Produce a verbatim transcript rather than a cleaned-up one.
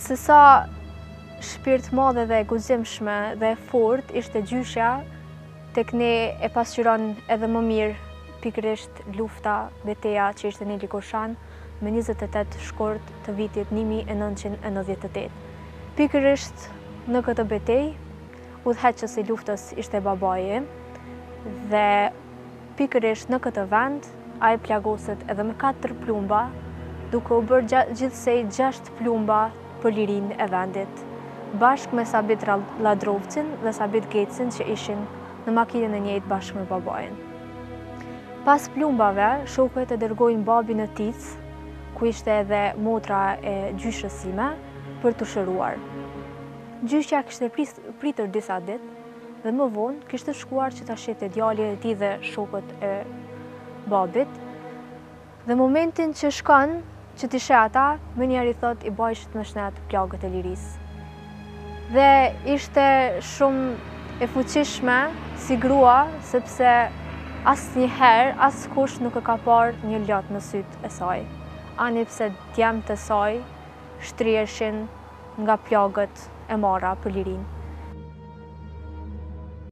se sa shpirt madhe dhe guzimshme dhe fort ishte gjyshja, tek ne e pasqyron edhe më mirë pikërisht lufta, betejë që ishte në Ligoshan me njëzet e tetë shkort të vitit një mijë e nëntëqind e nëntëdhjetë e tetë. Pikërisht në këtë betejë, udhëheqës i luftës ishte babai dhe pikërisht në këtë vend ai plagoset edhe me katër plumba, duke u bërë gjithsej gjashtë plumba për lirinë e vendit, bashkë me Sabit Ladrovcin dhe Sabit Gecin që ishin në makinën e njëjtë bashkë me babain. Pas plumbave, shokët e dërgojnë babin e Tic, ku ishte edhe motra e gjyshës sime, për të shëruar. Gjyshja kishte pritër disa ditë dhe më vonë kishte shkuar që ta shihte djalin e tij dhe shokët e babit. Dhe momentin që shkon që t'i sheh ata, menjëherë i thot i bajshit në shnet plagët e lirisë. Dhe ishte shumë e fuqishme si grua, sepse asnjëherë askush nuk e ka parë një lot në sytë e saj, ani pse djemtë e saj shtrieshin nga plagët e marra për lirinë.